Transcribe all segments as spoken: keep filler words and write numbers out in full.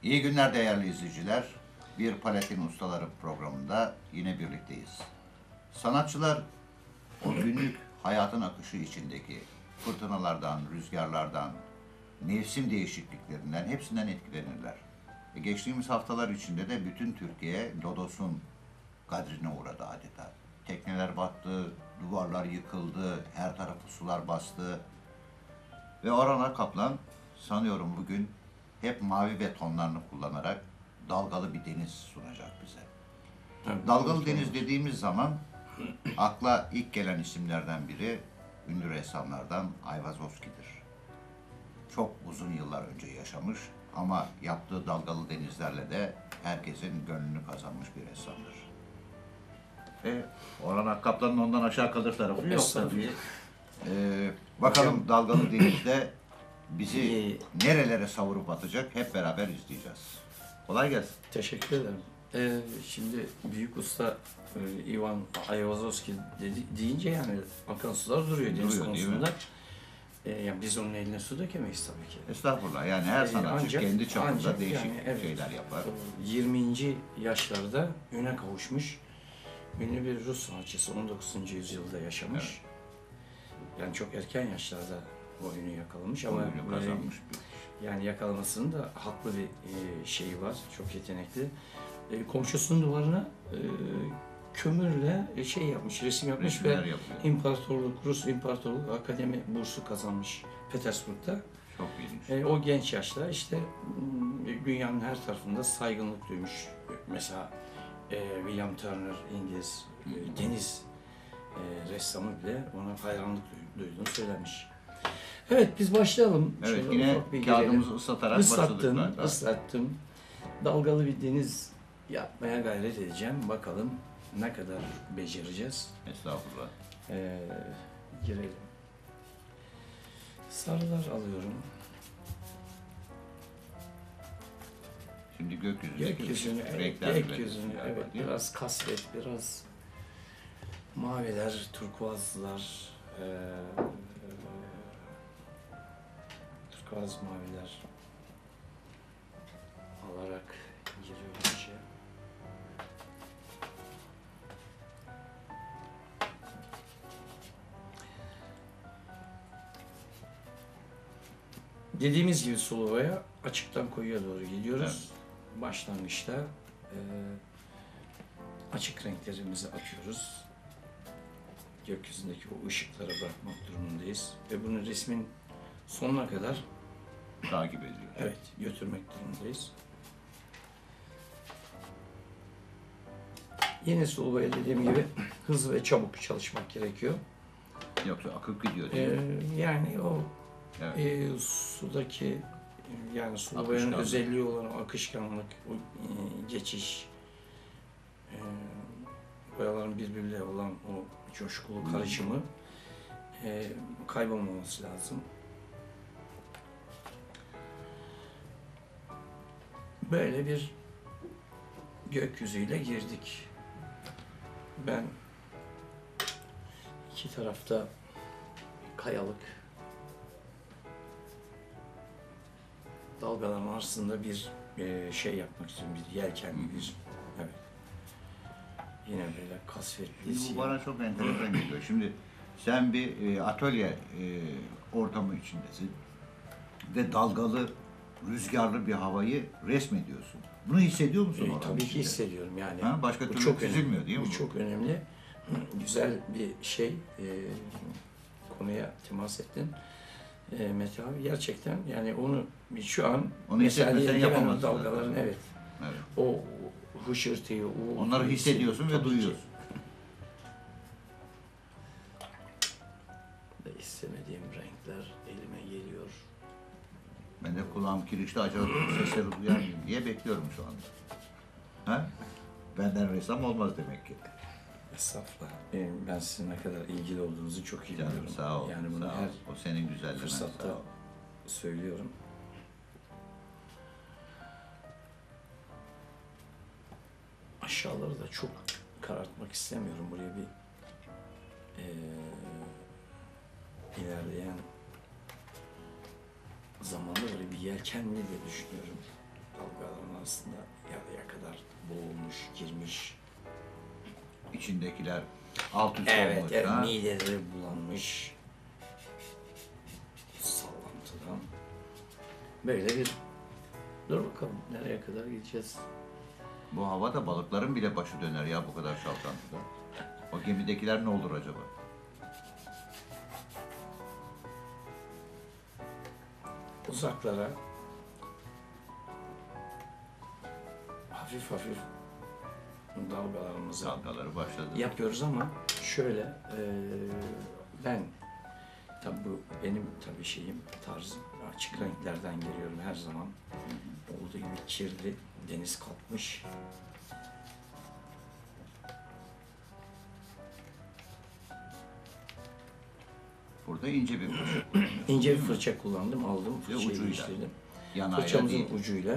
İyi günler değerli izleyiciler. Bir Palatin Ustaları programında yine birlikteyiz. Sanatçılar o günlük hayatın akışı içindeki fırtınalardan, rüzgarlardan, mevsim değişikliklerinden hepsinden etkilenirler. E geçtiğimiz haftalar içinde de bütün Türkiye Lodos'un kadrine uğradı adeta. Tekneler battı, duvarlar yıkıldı, her tarafı sular bastı. Ve Orhan Kaplan sanıyorum bugün hep mavi betonlarını kullanarak dalgalı bir deniz sunacak bize. Evet, Dalgalı deniz dediğimiz zaman akla ilk gelen isimlerden biri ünlü ressamlardan Ayvazovski'dir. Çok uzun yıllar önce yaşamış ama yaptığı dalgalı denizlerle de herkesin gönlünü kazanmış bir ressamdır. Ve Orhan Kaplan'ın ondan aşağı kalır tarafı yok tabii. Ee, bakalım dalgalı denizde bizi nerelere savurup atacak hep beraber izleyeceğiz. Kolay gelsin. Teşekkür ederim. Ee, şimdi büyük usta e, Ivan Ayvazovski dedi, deyince yani akan sular duruyor deniz Duruyor, konusunda. Ee, yani biz onun eline su dökemeyiz tabii ki. Estağfurullah. Yani her Ee, sanatçı ancak- kendi çapında ancak değişik yani, evet, şeyler yapar. yirminci yaşlarda üne kavuşmuş ünlü bir Rus sanatçısı on dokuzuncu yüzyılda yaşamış. Yani çok erken yaşlarda o ünü yakalamış ama Oyunu e, kazanmış. yani yakalamasının da haklı bir e, şeyi var, çok yetenekli. E, komşusunun duvarına e, kömürle e, şey yapmış, resim yapmış Resimler ve yapıyor. İmparatorluk, Rus İmparatorluk Akademi bursu kazanmış Petersburg'da. Çok ilginç. E, o genç yaşta işte m, dünyanın her tarafında saygınlık duymuş. Mesela e, William Turner, İngiliz e, deniz e, ressamı bile ona hayranlık duy- duyduğunu söylemiş. Evet, biz başlayalım. Evet, Şöyle yine ufak bir kağıdımızı girelim. ıslatarak başladık Islattım, galiba. ıslattım. Dalgalı bir deniz yapmaya gayret edeceğim. Bakalım ne kadar becereceğiz. Estağfurullah. Ee, girelim. Sarılar alıyorum. Şimdi gökyüzündeki Gökyüzünü, evet, renkler gökyüzünü, belirtiyor evet, galiba, değil mi? biraz kasvet, biraz maviler, turkuazlar, e, e, turkuaz maviler alarak giriyorum içe. Dediğimiz gibi Sulova'ya açıktan koyuya doğru gidiyoruz. Başlangıçta e, açık renklerimizi atıyoruz. Gökyüzündeki o ışıklara bırakmak durumundayız. Ve bunu resmin sonuna kadar Takip ediyor. evet götürmek durumundayız. Yine Sulova'ya dediğim gibi hızlı ve çabuk çalışmak gerekiyor. Yoksa akıp gidiyor değil E, mi? yani o Evet. e, sudaki yani Sulova'nın Akışkanlık. özelliği olan o akışkanlık, o e, geçiş, e, boyaların birbiriyle olan o coşkulu karışımı e, kaybolmaması lazım. Böyle bir gökyüzüyle girdik. Ben iki tarafta kayalık, dalgaların arasında bir e, şey yapmak istiyorum, bir yelkenli bir, evet. Yine böyle kasvetli. Şimdi bu bana çok enteresan geliyor. Şimdi sen bir e, atölye e, ortamı içindesin ve dalgalı, rüzgarlı bir havayı resmediyorsun. Bunu hissediyor musun E, oranın tabii ki içinde? hissediyorum yani. Ha, başka Bu türlü çok çizilmiyor önemli. değil mi Bu bu? çok önemli. Güzel bir şey. E, konuya temas ettin. E, Mete abi gerçekten yani onu şu an Onu hissetmesen diyelim ki ben yapamazsın dalgaların zaten. evet. Evet. O hışırtıyı, o Onları hissediyorsun ve tabii ki duyuyorsun. Ve istemediğim renkler elime geliyor. Ben de kulağım kirişte acaba sesleri duyar mıyım diye bekliyorum şu anda. Ha? Benden ressam olmaz demek ki. Estağfurullah. Ee, Ben sizin ne kadar ilgili olduğunuzu çok iyi Canım biliyorum. sağ ol. Yani bunu sağ ol. her O senin güzelliğine fırsatta sağ ol. söylüyorum. Aşağıları da çok karartmak istemiyorum. Buraya bir eee ilerleyen zamanda böyle bir yelkenli de düşünüyorum dalgalar. aslında yarıya kadar boğulmuş, girmiş. İçindekiler alt üst Evet, olmuş. evet ha? mideleri bulanmış. Sallantıdan. Böyle bir... Dur bakalım nereye kadar gideceğiz. Bu havada balıkların bile başı döner ya bu kadar çalkantıda. O gemidekiler ne olur acaba? Uzaklara hafif hafif dalgalarımızı Dalgaları başladı. yapıyoruz ama şöyle e, ben tabi bu benim tabi şeyim tarzım açık renklerden geliyorum her zaman olduğu gibi kirli deniz kalkmış Burada ince bir fırça. ince bir fırça kullandım aldım Ve fırçayı ucuyla. değiştirdim Yanayla fırçamızın değil. ucuyla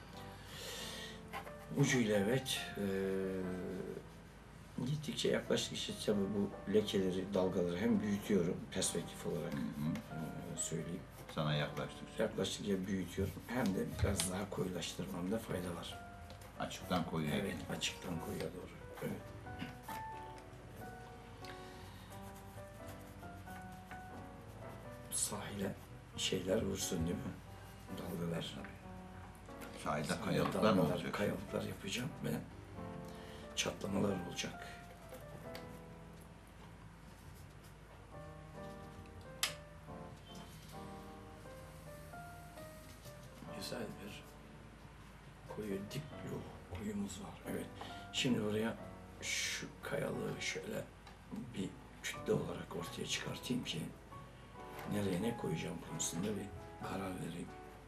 ucuyla evet e, gittikçe yaklaştıkça tabii bu lekeleri, dalgaları hem büyütüyorum perspektif olarak Hı hı. e, söyleyeyim. Sana yaklaştıkça. Yaklaştıkça büyütüyorum. Hem de biraz daha koyulaştırmamda fayda var. Açıktan koyuya Evet, geliyor. açıktan koyuya doğru. Evet. Sahile şeyler vursun değil mi? Dalgalar. Sahilde kayalıklar mı Dalgalar, olacak? kayalıklar yapacağım ve çatlamalar olacak. Güzel bir koyu dip yol koyumuz var. Evet. Şimdi oraya şu kayalığı şöyle bir kütle olarak ortaya çıkartayım ki nereye ne koyacağım konusunda bir karar vereyim.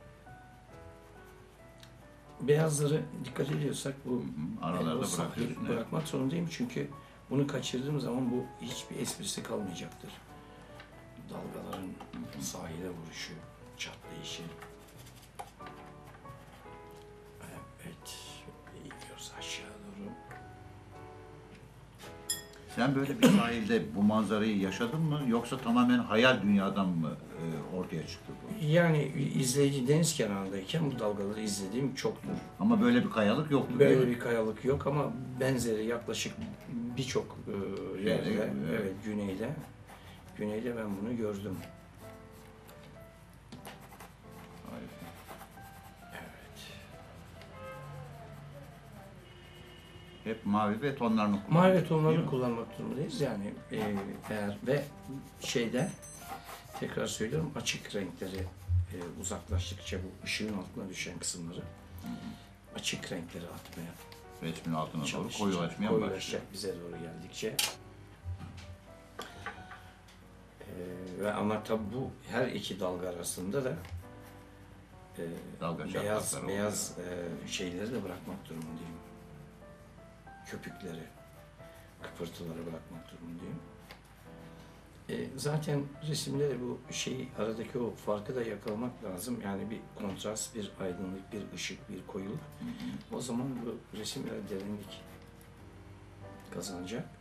Beyazları dikkat ediyorsak bu Hı hı. Aralarda o sahayı bırakıyorsun. evet. bırakmak zorundayım çünkü bunu kaçırdığım zaman bu hiçbir esprisi kalmayacaktır. Dalgaların sahile vuruşu, çatlayışı. Evet, iniyoruz aşağı doğru. Sen böyle bir sahilde bu manzarayı yaşadın mı yoksa tamamen hayal dünyadan mı e, ortaya çıktı bu? Yani izleyici deniz kenarındayken bu dalgaları izlediğim çoktur. Ama böyle bir kayalık yoktu değil Böyle mi? bir kayalık yok ama benzeri yaklaşık birçok e, yerde, Şeyde, evet. evet. güneyde, güneyde ben bunu gördüm. Harika. Evet. Hep mavi ve tonlarını kullanıyorsun. Mavi değil tonları mi? kullanmak durumundayız yani e, eğer ve şeyde tekrar söylüyorum açık renkleri e, uzaklaştıkça bu ışığın altına düşen kısımları açık renkleri atmaya Resmin altına doğru çalışacak. koyulaşmaya mı başlıyor? Koyulaşacak bize doğru geldikçe. E, ve ama tabi bu her iki dalga arasında da e, Dalga beyaz çatlakları beyaz e, şeyleri de bırakmak durumundayım. Köpükleri, kıpırtıları bırakmak durumundayım. E, zaten resimde de bu şeyi, aradaki o farkı da yakalamak lazım. Yani bir kontrast, bir aydınlık, bir ışık, bir koyuluk. Hı hı. O zaman bu resim biraz derinlik kazanacak.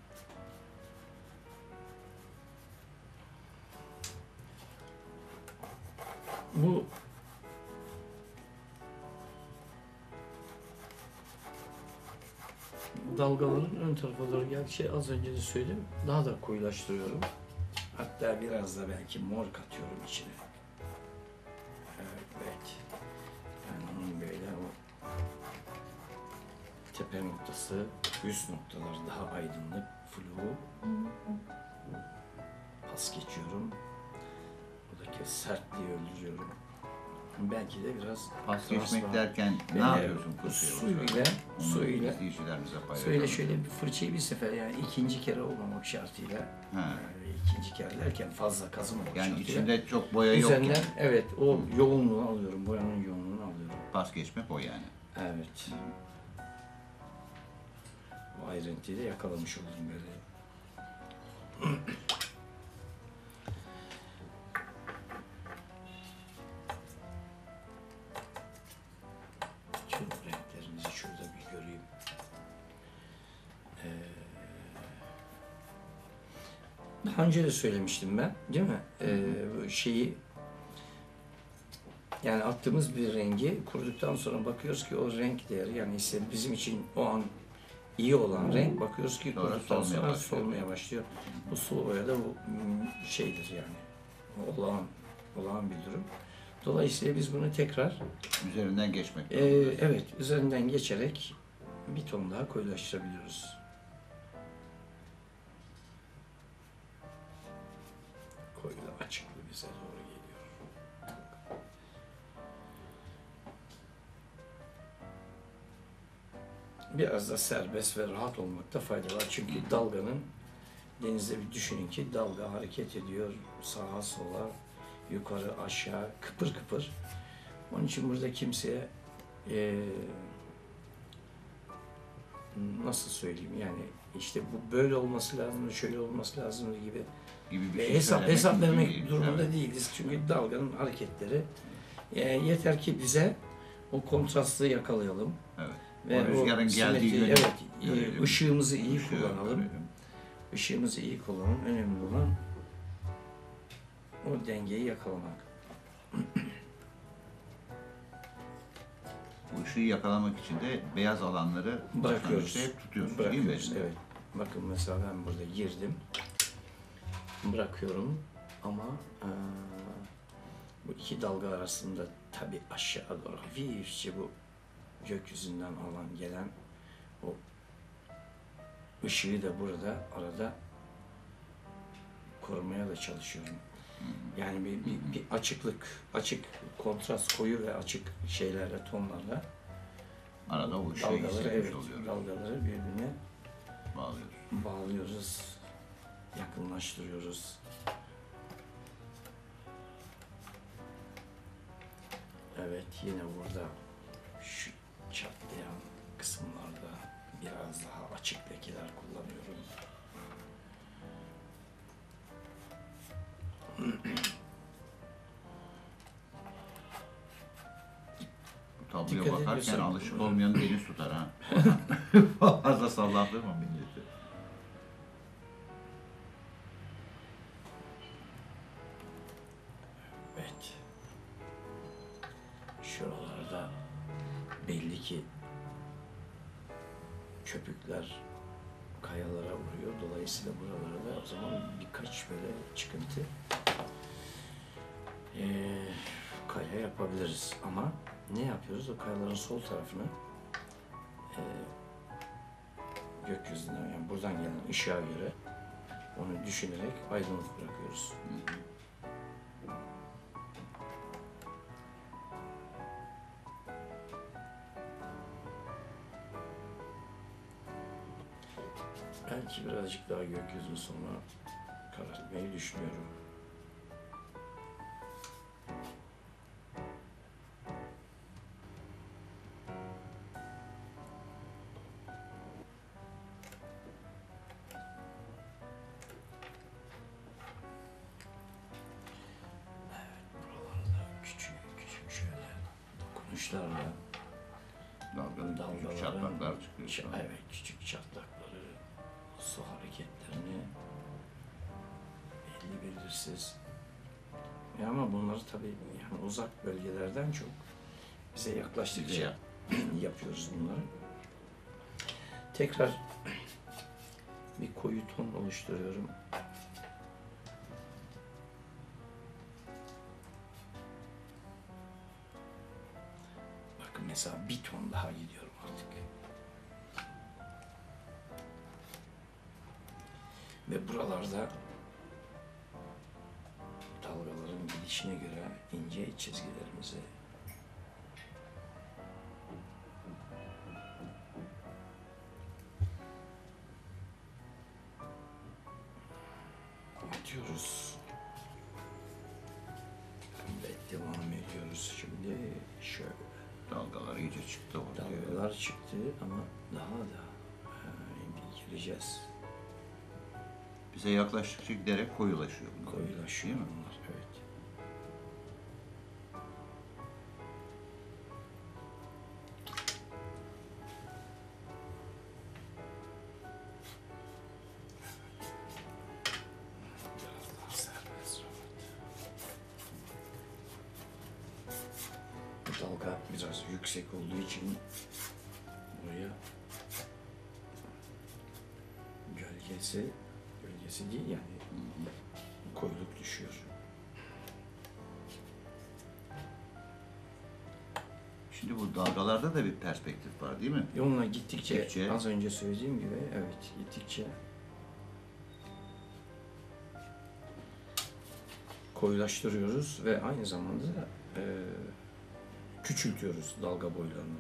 Bu dalgaların ön tarafa doğru geldikçe az önce de söyledim, daha da koyulaştırıyorum. Hatta biraz da belki mor katıyorum içine. Evet. Yani onun böyle o tepe noktası, üst noktalar daha aydınlık, flu. Pas geçiyorum. Buradaki sertliği öldürüyorum. Belki de biraz Pas geçmek transparan. derken ne Böyle yapıyorsun fırçayı? Su ile, Onu su ile izleyicilerimize paylaşalım. Söyle şöyle bir fırçayı bir sefer yani ikinci kere olmamak şartıyla Ha. yani ikinci kere derken fazla kazımamak Yani şartıyla içinde çok boya yok üzerinden ki. evet o yoğunluğu alıyorum, boyanın yoğunluğunu alıyorum. Pas geçmek o yani. Evet. O ayrıntıyı da yakalamış oldum böyle. Tüm renklerimizi şurada bir göreyim. Ee, daha önce de söylemiştim ben, değil mi? Ee, bu şeyi Yani attığımız bir rengi kuruduktan sonra bakıyoruz ki o renk değeri, yani ise bizim için o an iyi olan renk, bakıyoruz ki Sonra kuruduktan solmaya sonra başlıyor. solmaya başlıyor. Bu sulu boya da bu mm, şeydir yani. Olağan, olağan bir durum. Dolayısıyla biz bunu tekrar Üzerinden geçmek e, zorundayız. evet üzerinden geçerek bir ton daha koyulaştırabiliyoruz. Koyu da açıklı bize doğru geliyor. Biraz da serbest ve rahat olmakta fayda var. Çünkü dalganın, denizde bir düşünün ki dalga hareket ediyor sağa sola, yukarı aşağı, kıpır kıpır. Onun için burada kimseye eee, nasıl söyleyeyim, yani işte bu böyle olması lazım, şöyle olması lazım gibi Gibi bir ve şey hesap söylemek hesap mümkün vermek değil. durumunda Evet. değiliz. Çünkü dalganın hareketleri e, yeter ki bize o kontrastı yakalayalım. Evet. Ve O rüzgarın geldiği simetriyi, yönü evet, e, görelim. ışığımızı iyi Işığı kullanalım. görelim. Işığımızı iyi kullanalım. Önemli olan o dengeyi yakalamak. Bu ışığı yakalamak için de beyaz alanları Bırakıyoruz. başlangıçta hep tutuyorsunuz Bırakıyoruz, değil mi? evet. Bakın mesela ben burada girdim. Bırakıyorum ama eee, bu iki dalga arasında tabi aşağı doğru hafifçe bu gökyüzünden alan gelen o ışığı da burada arada korumaya da çalışıyorum. Yani bir, bir, bir açıklık, açık kontrast, koyu ve açık şeylerle, tonlarla Arada o ışığı dalgaları, hissetmiş evet, oluyoruz. dalgaları birbirine Bağlıyoruz. bağlıyoruz, yakınlaştırıyoruz. Evet, yine burada şu çatlayan kısımlarda biraz daha açık lekeler kullanıyorum. Bu tabloya Dikkat bakarken ediyorsan- alışık olmayan deniz tutar ha. Fazla sallandırma milleti. Evet. Şuralarda belli ki köpükler kayalara vuruyor. Dolayısıyla buralarda o zaman birkaç böyle çıkıntı eee, kaya yapabiliriz. Ama ne yapıyoruz? O kayaların sol tarafını eee gökyüzünden, yani buradan gelen ışığa göre onu düşünerek aydınlık bırakıyoruz. Belki birazcık daha gökyüzünü sonra karartmayı düşünüyorum. Evet, buralarda küçük küçük şöyle dokunuşlarla Dalgalı küçük dalgaların, çatlaklar çıkıyor. ç- şu an. evet, küçük çatlakları, su hareketlerini belli belirsiz. Ya ama bunları tabii yani uzak bölgelerden çok bize Bize yaklaştıkça yap- yapıyoruz bunları. Tekrar bir koyu ton oluşturuyorum. Bakın mesela bir ton daha gidiyorum artık. Ve buralarda dalgaların gidişine göre ince çizgilerimizi atıyoruz. Ve devam ediyoruz. Şimdi şöyle Dalgalar iyice çıktı ortaya. dalgalar çıktı ama daha da e, gireceğiz. Bize yaklaştıkça giderek koyulaşıyor. bunlar. Koyulaşıyor Değil mi? bunlar. Evet. Biraz daha serbest rahat. dalga biraz yüksek olduğu için buraya gölgesi, gölgesi değil yani koyuluk düşüyor. Şimdi bu dalgalarda da bir perspektif var değil mi? Yoluna gittikçe, Gittikçe- az önce söylediğim gibi evet gittikçe koyulaştırıyoruz ve aynı zamanda da e, küçültüyoruz dalga boylarını.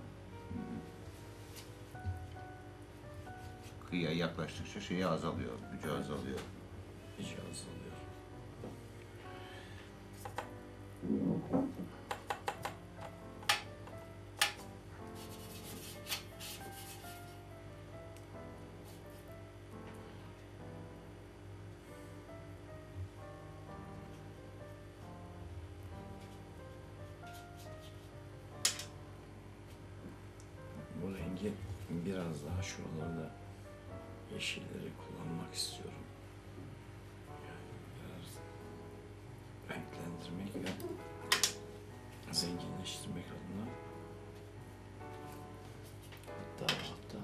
Kıyıya yaklaştıkça şeyi azalıyor, gücü azalıyor. İyice azalıyor. Bu rengi biraz daha şuralarda yeşilleri kullanmak istiyorum. Yani biraz renklendirmek ve zenginleştirmek adına. Hatta hatta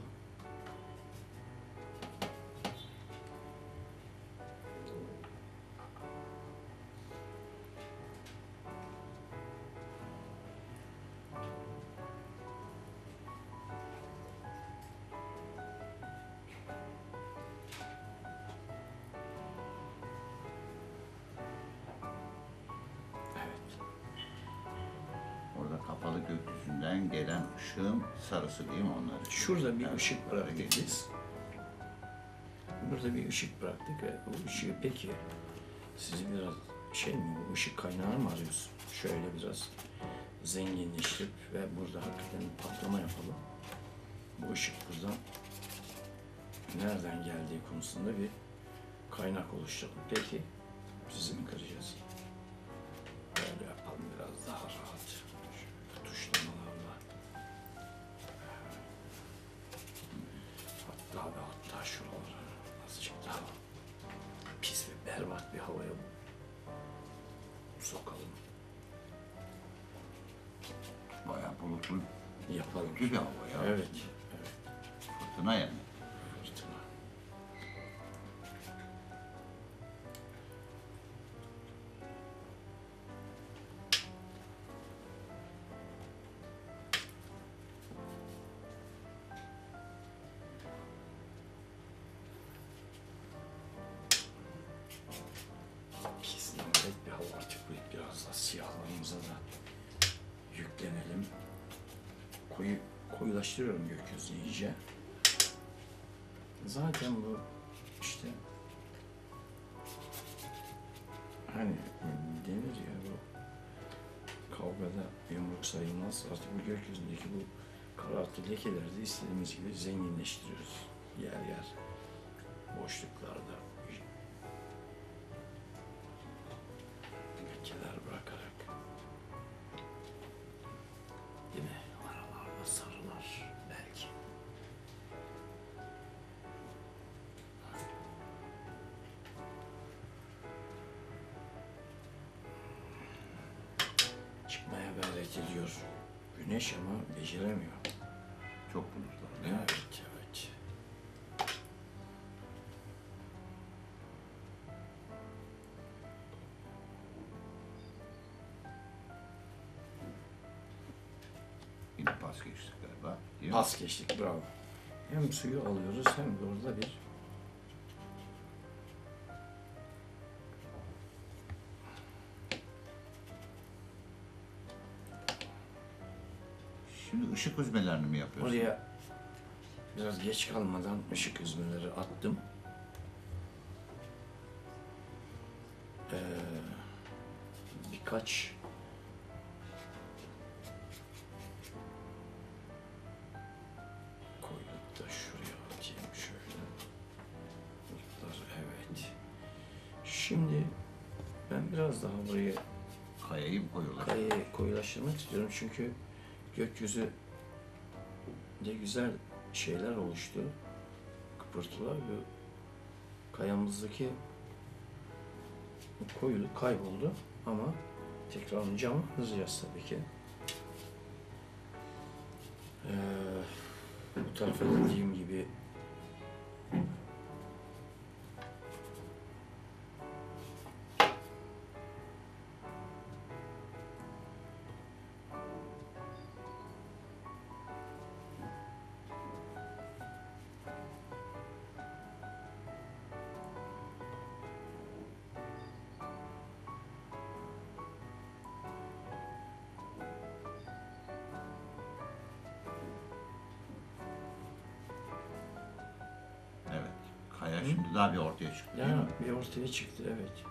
evet. Orada kapalı gökyüzünden gelen ışığın sarısı değil mi onlar? Şurada bir Evet, ışık böyle bıraktık geçiyor. biz. Burada bir ışık bıraktık ve bu ışığı peki sizi biraz şey mi, bu ışık kaynağı mı arıyorsun? Şöyle biraz zenginleştirip ve burada hakikaten bir patlama yapalım. Bu ışık buradan nereden geldiği konusunda bir kaynak oluşturalım. Peki sizi mi kıracağız? Böyle yapalım biraz daha rahat. Şöyle tuşlamalarla. Hatta ve hatta şuralara azıcık daha pis ve berbat bir havaya sokalım. Bayağı bulutlu Yapalım. bir hava ya. Evet. Evet. Fırtına yani. Fırtına. Pis lanet bir hava artık bu. Biraz da siyahlarımıza da yüklenelim. Koyu, koyulaştırıyorum gökyüzünü iyice. Zaten bu işte hani denir ya bu kavgada yumruk sayılmaz. Artık bu gökyüzündeki bu karartı lekeleri de istediğimiz gibi zenginleştiriyoruz. Yer yer boşluklarda lekeler bırakarak. Değil mi? Aralarda sarılar belki. Çıkmaya gayret ediyor güneş ama beceremiyor. Çok bulutlar değil mi? Evet, evet. Yine pas geçtik galiba. Değil mi? Pas geçtik, bravo. Hem suyu alıyoruz hem de orada bir Şimdi ışık hüzmelerini mi yapıyorsun? oraya biraz geç kalmadan ışık hüzmeleri attım. Ee, birkaç koyduk da şuraya atayım şöyle. Bulutlar, evet. Şimdi ben biraz daha burayı Kayayı mı koyuyorlar? kayayı koyulaştırmak istiyorum çünkü gökyüzü de güzel şeyler oluştu. Kıpırtılar ve kayamızdaki koyuluk kayboldu ama tekrar camı hızlayacağız tabii ki. Ee, bu tarafa dediğim gibi Evet. Kaya şimdi daha bir ortaya çıktı değil ya mi? bir ortaya çıktı, evet.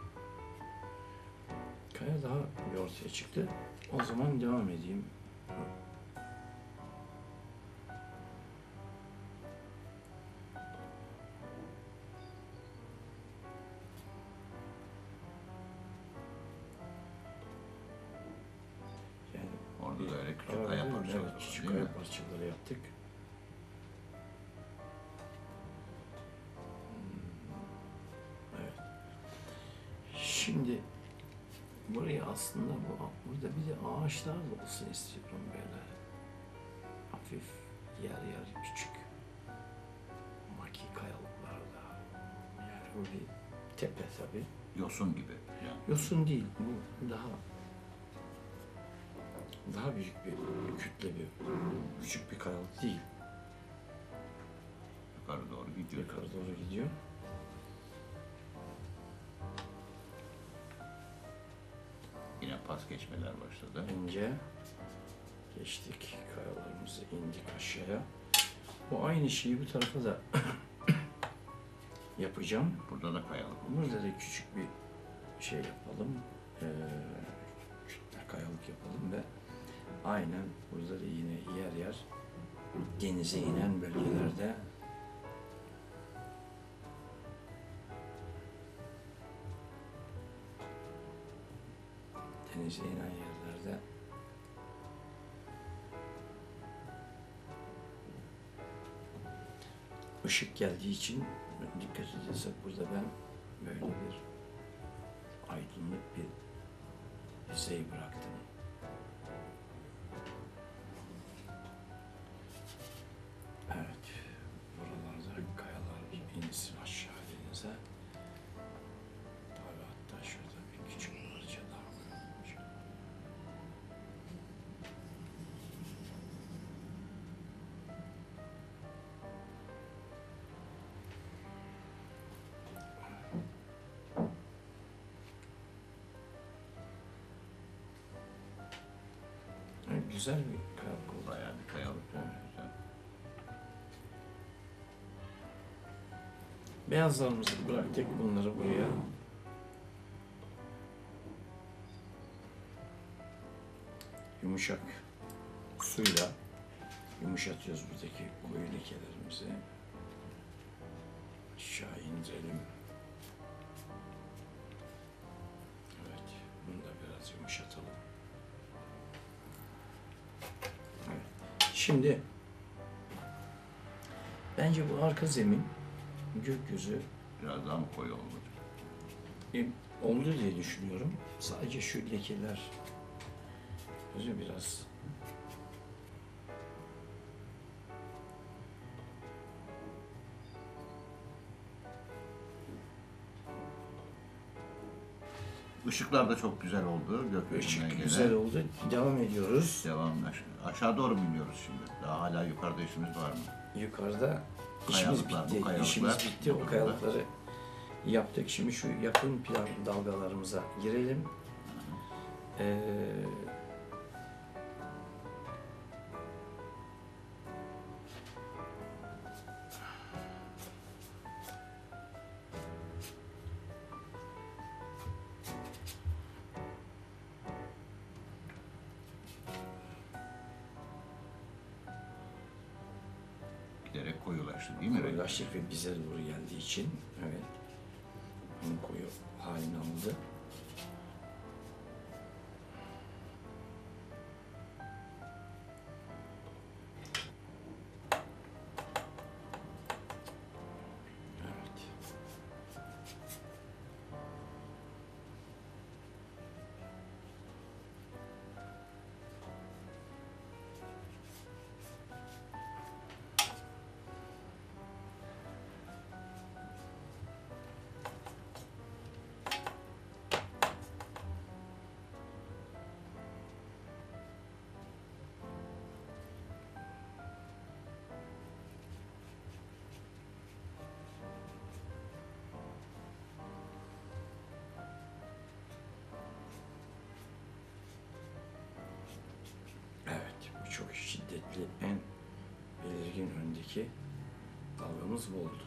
Kaya daha bir ortaya çıktı. O zaman devam edeyim. Yani Orada da öyle küçük Evet, kaya evet, parçaları evet, var, küçük değil kaya mi? parçaları yaptık. Evet. Şimdi buraya aslında bu burada bir de ağaçlar da olsun istiyorum böyle. Hafif yer yer küçük maki kayalıklarda. Yani bu bir tepe tabii. Yosun gibi. Yani. Yosun değil, bu daha daha büyük bir kütle, bir küçük bir kayalık değil. Yukarı doğru gidiyor. Yukarı doğru gidiyor. Yine pas geçmeler başladı. İnce geçtik, kayalarımızı indik aşağıya. Bu aynı şeyi bu tarafa da yapacağım. Burada da kayalık. Burada da küçük bir şey yapalım. Ee, küçük bir kayalık yapalım ve aynen burada da yine yer yer denize inen bölgelerde denize inen yerlerde ışık geldiği için dikkat edersek burada ben böyle bir aydınlık bir yüzey bıraktım. Evet, buralarda kayalar insin aşağı denize. Tabii hatta şurada bir küçük parça daha koyalım. Evet, güzel bir kayalık oldu. Bayağı bir kayalık. Evet. Güzel. Beyazlarımızı bıraktık, bunları buraya yumuşak suyla yumuşatıyoruz buradaki koyu lekelerimizi. Aşağı indirelim. Evet, bunu da biraz yumuşatalım. Evet. Şimdi bence bu arka zemin, gökyüzü Biraz daha mı koyu oldu? e, oldu diye düşünüyorum. Sadece şu lekeler gözü biraz Işıklar da çok güzel oldu. ışık Gökyüzünden gelen. güzel oldu. Devam ediyoruz. Devam. Aşağı doğru mu iniyoruz şimdi? Daha hala yukarıda işimiz var mı? Yukarıda işimiz Kayalıklar, bu bitti. kayalıklar. İşimiz bitti. O kayalıkları yaptık. Şimdi şu yakın plan dalgalarımıza girelim. Ee, Giderek koyulaştı değil mi? koyulaştık ve bize doğru geldiği için evet. Bunun koyu halini aldı. Evet. çok şiddetli, en belirgin öndeki dalgamız bu oldu.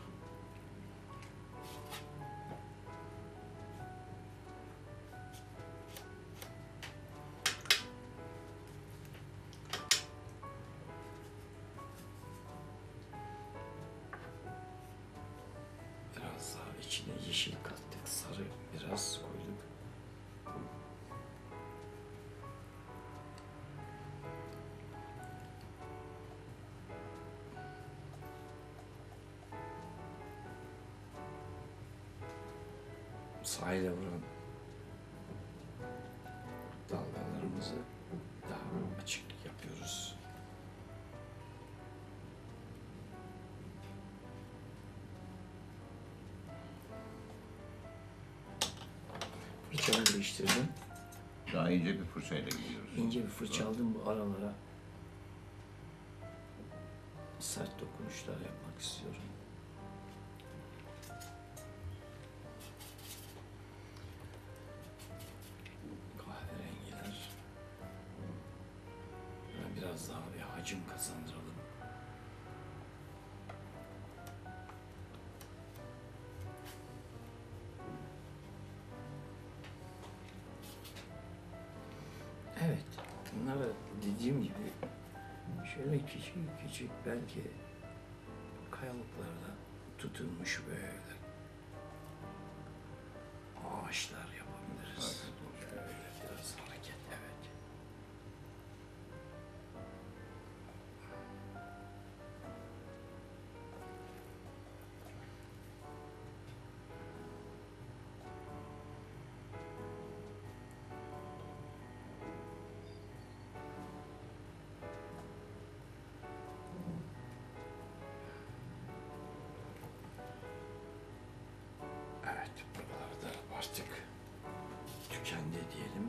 Biraz daha içine yeşil kattık, sarı biraz koyduk. Sahile vuran dalgalarımızı daha açık yapıyoruz. Fırçamı değiştirdim. Daha ince bir fırçayla gidiyoruz. İnce bir fırça aldım, bu aralara sert dokunuşlar yapmak istiyorum. Kahverengiler. Biraz daha bir hacim kazandıralım. Evet, bunları dediğim gibi şöyle küçük küçük belki kayalıklarda tutulmuş böyle ağaçlar yapabiliriz. Şöyle biraz hareket, evet. Evet, buralarda artık tükendi diyelim.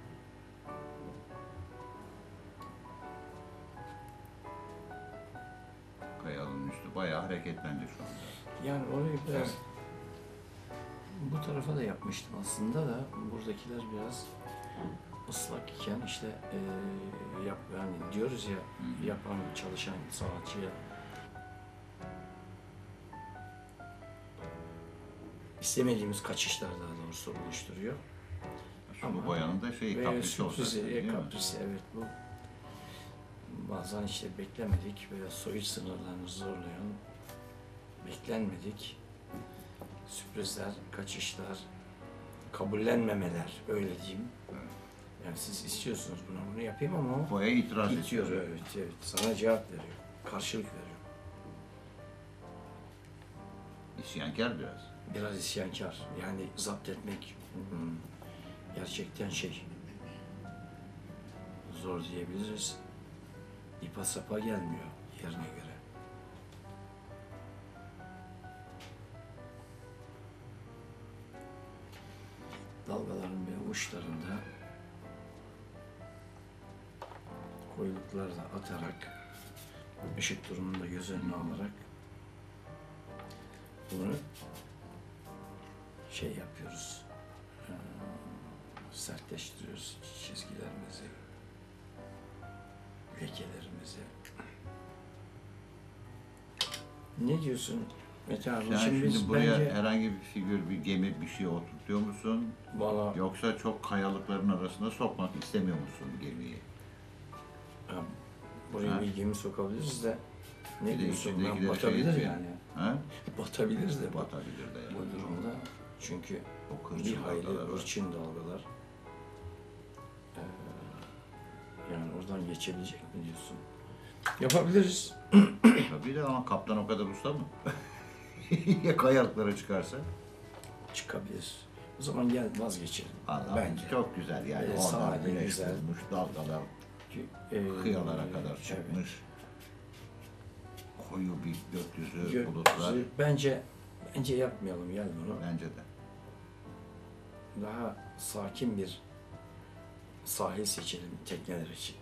Kayalının üstü bayağı hareketlendi şu anda. Yani orayı biraz Evet. bu tarafa da yapmıştım aslında da buradakiler biraz ıslak iken işte eee yap, yani diyoruz ya, Hı. yapan, çalışan sanatçıya istemediğimiz kaçışlar daha doğrusu oluşturuyor. Şu Ama- bu boyanın da şey Ve kaprisi olsa. sürprizi, değil e, mi? kaprisi, evet, bu bazen işte beklemedik böyle soyut sınırlarını zorlayan, beklenmedik sürprizler, kaçışlar, kabullenmemeler, öyle diyeyim. Evet. Yani siz istiyorsunuz bunu, bunu yapayım ama o Boya itiraz itiyor, ediyor. evet, evet. Sana cevap veriyor, karşılık veriyor. İsyankar biraz. Biraz isyankar, yani zapt etmek hmm, gerçekten şey, zor diyebiliriz. İpa sapa gelmiyor yerine göre. Dalgaların bir uçlarında koyuluklarla atarak, ışık durumunu da göz önüne alarak bunu şey yapıyoruz, eee, sertleştiriyoruz çizgilerimizi, lekelerimizi. Ne diyorsun Mete abi? Yani şimdi şimdi, biz buraya bence herhangi bir figür, bir gemi, bir şey oturtuyor musun? valla Yoksa çok kayalıkların arasına sokmak istemiyor musun gemiyi? ha, buraya Ha? bir gemi sokabiliriz de Bir ne de diyorsun? içindekileri Lan, şey batabilir etmiyor. yani. Ha? Batabiliriz de bat, Batabilir de yani. bu durumda. Çünkü O bir kırçın hayli dalgalar var. hırçın dalgalar. Ee, yani oradan geçebilecek mi diyorsun? Yapabiliriz. Tabii de ama kaptan o kadar usta mı? Ya kayalıklara çıkarsa? Çıkabilir. O zaman gel vazgeçelim. Allah Bence. çok güzel yani. Evet, Oradan sahne güneş güzel. vurmuş, dalgalar Ee, kıyalara kadar evet. çıkmış. Koyu bir gökyüzü, Gökyüzü- bulutlar. Bence bence yapmayalım, gel bunu. Bence de. Daha sakin bir sahil seçelim tekneler için.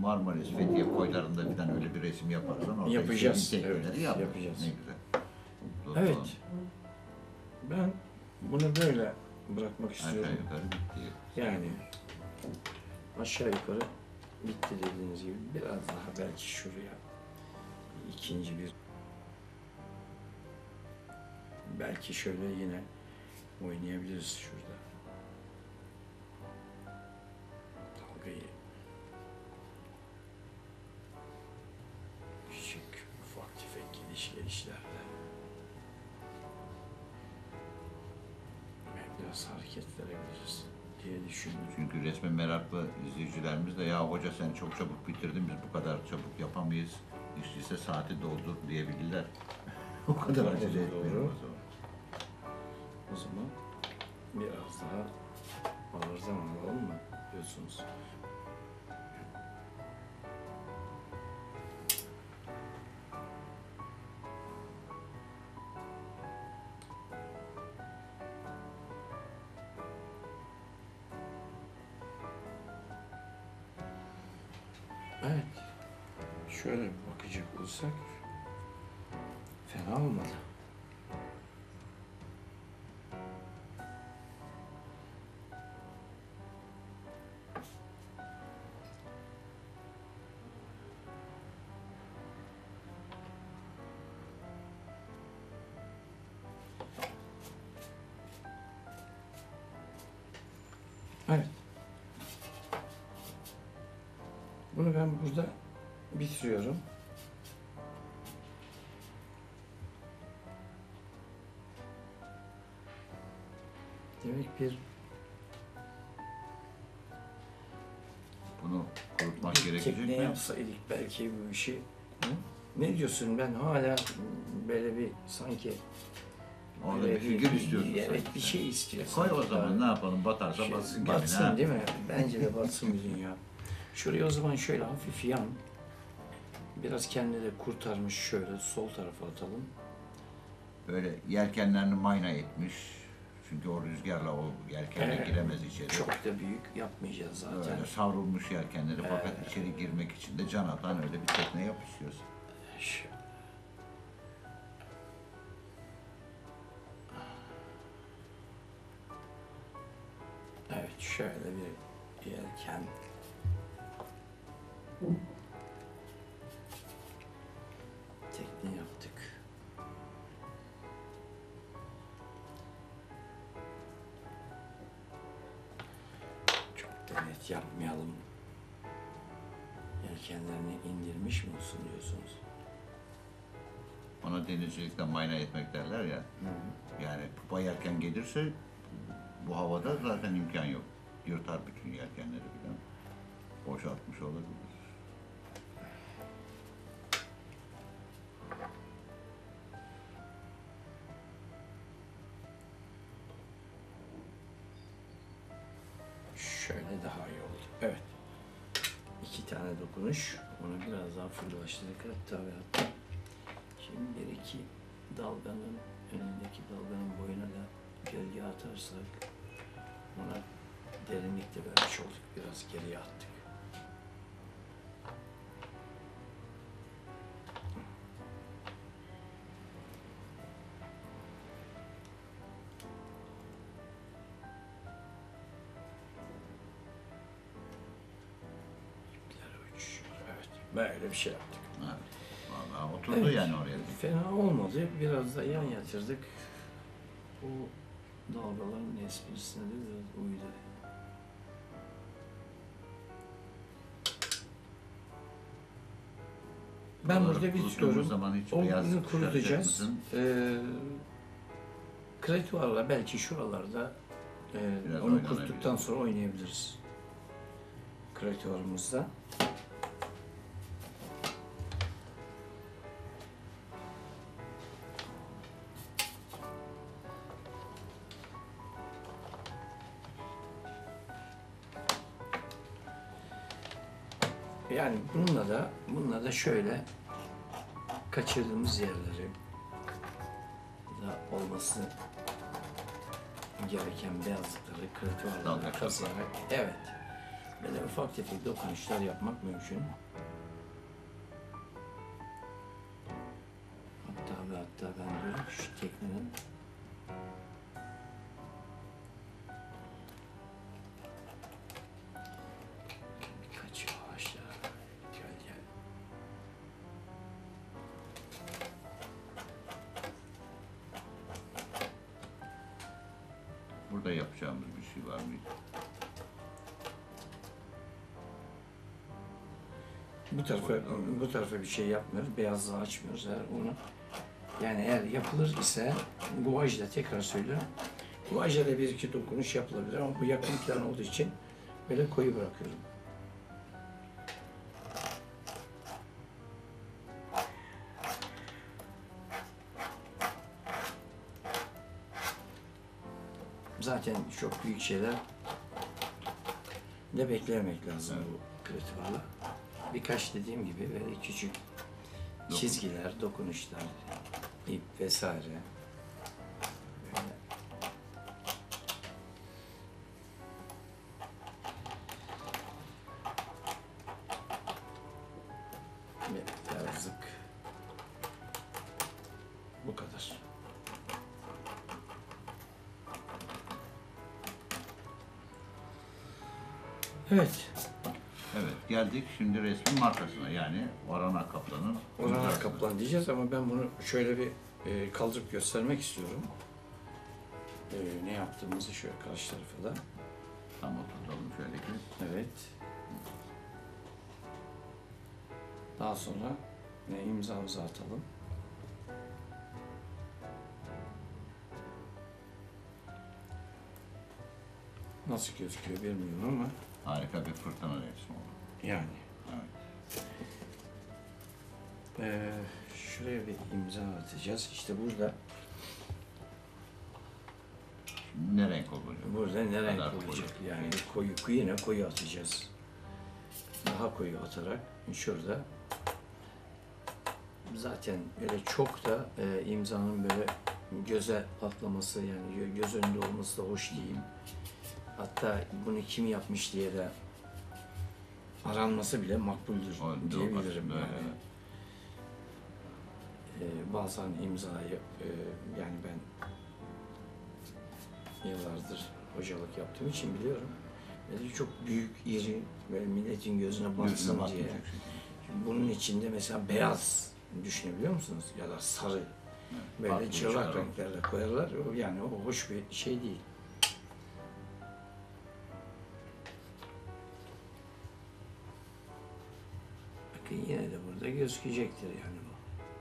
Marmaris, Fethiye koylarında falan öyle bir resim yaparsan orada Yapacağız, istediğin tekneleri evet, yap. yapacağız. Ne güzel. Dur, Evet. tamam. Ben bunu böyle bırakmak Aşağı istiyorum. yukarı bitti. Yani aşağı yukarı bitti dediğiniz gibi. Biraz daha belki şuraya ikinci bir belki şöyle yine oynayabiliriz şurada. Dalgayı küçük, ufak tefek gidiş gelişlerle ve biraz hareket verebiliriz diye düşündüm. Çünkü resme meraklı izleyicilerimiz de ya hoca sen çok çabuk bitirdin biz bu kadar çabuk yapamayız. İşte ise saati doldur diyebilirler. O kadar Doğru, acele etmeyelim doğru. o zaman. O zaman biraz daha ağır zaman alalım mı diyorsunuz? Evet. Şöyle bir bakacak olsak fena olmadı. Evet. Bunu ben burada bitiriyorum. Demek bir Bunu kurutmak bir gerekecek tekne mi? yapsaydık belki bu işi. Hı? Ne diyorsun? Ben hala böyle bir sanki Orada böyle bir figür istiyorsun Evet, sanki bir sen. şey istiyor. Koy o sanki zaman daha. ne yapalım batarsa Şey, batsın gemine. batsın ha? değil mi? Bence de batsın bir dünya. Şuraya o zaman şöyle hafif yan. Biraz kendini de kurtarmış şöyle sol tarafa atalım. Böyle yelkenlerini mayna etmiş. Çünkü o rüzgarla o yelkenle Evet. giremez içeri. Çok da büyük yapmayacağız zaten. Böyle savrulmuş yelkenleri fakat Ee, içeri girmek için de can atan öyle bir tekne yap istiyorsun. Şu- Evet, şöyle bir yelken. Tekne yaptık. Çok da net yapmayalım. Yelkenlerini indirmiş mi olsun diyorsunuz? Ona denizcilikte mayna etmek derler ya. Yani pupa yelken gelirse bu havada zaten imkan yok. Yırtar bütün yelkenleri falan. Boşaltmış olabilir. Şöyle daha iyi oldu. Evet. İki tane dokunuş. Onu biraz daha fırlaştırdık hatta ve hatta. Şimdi bir iki dalganın, önündeki dalganın boyuna da gölge atarsak ona derinlik de vermiş olduk. Biraz geriye attık. İpler uçuşuyor. Evet. Böyle bir şey yaptık. Evet. Vallahi oturdu Evet. yani oraya. Fena olmadı. Biraz da yan yatırdık. O dalgaların esprisine de biraz uydu. Ben Buraları burada kuruttuğumuz bitiyorum. zaman hiç O beyaz bunu çıkaracak kurutacağız. mısın? Ee, kreatuarla belki şuralarda e, Biraz onu oynanabilir. kuruttuktan sonra oynayabiliriz. Kreatuarımızda. Yani bununla da bununla da şöyle kaçırdığımız yerleri da olması gereken beyazlıkları kreatuarlarla Dalga kazarak evet Böyle ufak tefek dokunuşlar yapmak mümkün. Hatta ve hatta ben diyorum ki şu teknenin birkaç yavaş ya. Gel gel. Burada yapacağımız bir şey var mıydı? Bu tarafa, bu tarafa bir şey yapmıyoruz, beyazlığı açmıyoruz eğer onu. Yani eğer yapılır ise guajla tekrar söylüyorum. Guajla da bir iki dokunuş yapılabilir ama bu yakın plan olduğu için böyle koyu bırakıyorum. Zaten çok büyük şeyler de beklememek lazım Evet. bu kreativarla. Birkaç dediğim gibi böyle küçük Dokun. çizgiler, dokunuşlar, ip vesaire. Böyle. Ve birazcık bu kadar. Evet. Evet, geldik şimdi resmin markasına, yani Orhan Akkaplan'ın Orhan imzası. Akkaplan diyeceğiz ama ben bunu şöyle bir e, kaldırıp göstermek istiyorum. E, ne yaptığımızı şöyle karşı tarafa da. Tam oturtalım şöyle ki. Evet. Daha sonra ne imzamızı atalım. Nasıl gözüküyor bilmiyorum ama Harika bir fırtına resmi oldu. yani. Evet. Ee, şuraya bir imza atacağız. İşte burada, Ne renk olacak? burada ne renk Kadar olacak? koyu. Yani koyu, yine koyu atacağız. Daha koyu atarak şurada zaten böyle çok da e, imzanın böyle göze patlaması, yani gö- göz önünde olması da hoş değil. Hatta bunu kim yapmış diye de aranması bile makbuldür O, diyebilirim. aslında öyle. Yani. Ee, bazen imzayı, e, yani ben yıllardır hocalık yaptığım için biliyorum. Böyle çok büyük, iri, böyle milletin gözüne Gözüne batsın diye. batmayacak şekilde. Şimdi bunun içinde mesela beyaz düşünebiliyor musunuz? Ya da sarı. Böyle farklı bir çırak çıkarım. renklerle koyarlar. O, yani o hoş bir şey değil. Bakın yine de burada gözükecektir yani bu.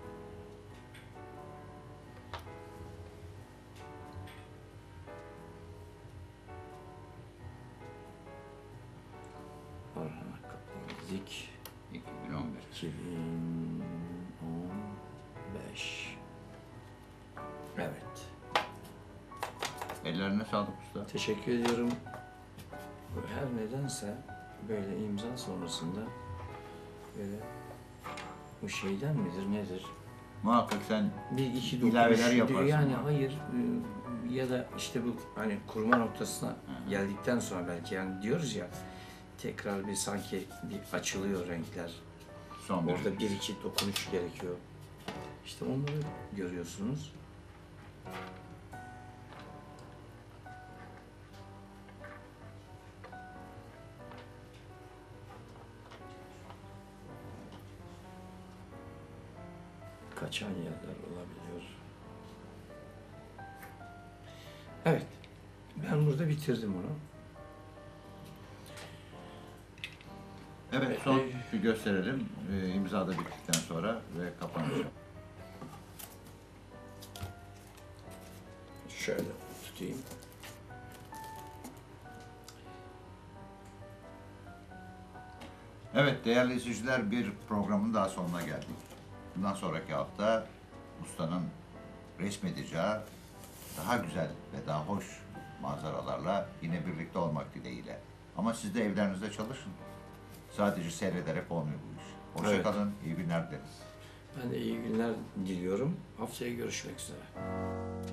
Orhan Akkaplan dedik. iki bin on bir. iki bin on beş. Evet. Ellerine sağlık usta. Teşekkür ediyorum. Her nedense böyle imza sonrasında böyle bu şeyden midir nedir? Muhakkak sen Bir iki İlaveler dokunuş yaparsın yani ama. hayır e, ya da işte bu hani kurma noktasına hı. geldikten sonra belki yani diyoruz ya tekrar bir sanki bir açılıyor renkler. son bir Orada bir iki dokunuş gerekiyor. İşte onları görüyorsunuz. Kaçan yerler olabiliyor. Evet. Ben burada bitirdim onu. Evet, son Ee, bir gösterelim. Ee, imza da bittikten sonra ve kapanış. Şöyle tutayım. Evet değerli izleyiciler, bir programın daha sonuna geldik. Bundan sonraki hafta ustanın resmedeceği daha güzel ve daha hoş manzaralarla yine birlikte olmak dileğiyle. Ama siz de evlerinizde çalışın. Sadece seyrederek olmuyor bu iş. Hoşça Evet. kalın, iyi günler dileriz. Ben de iyi günler diliyorum. Haftaya görüşmek üzere.